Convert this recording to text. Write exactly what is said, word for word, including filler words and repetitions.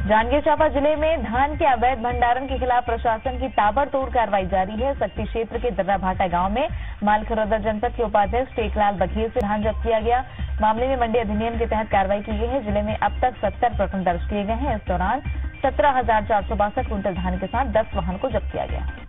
जांजगीर चांपा जिले में धान के अवैध भंडारण के खिलाफ प्रशासन की ताबड़तोड़ कार्रवाई जारी है। सक्ती क्षेत्र के दर्रा भाटा गांव में मालखरौदा जनपद के उपाध्यक्ष टेकलाल बघेल से धान जब्त किया गया। मामले में मंडी अधिनियम के तहत कार्रवाई की गई है। जिले में अब तक सत्तर प्रकरण दर्ज किए गए हैं। इस दौरान सत्रह हजार चार सौ बासठ क्विंटल धान के साथ दस वाहन को जब्त किया गया।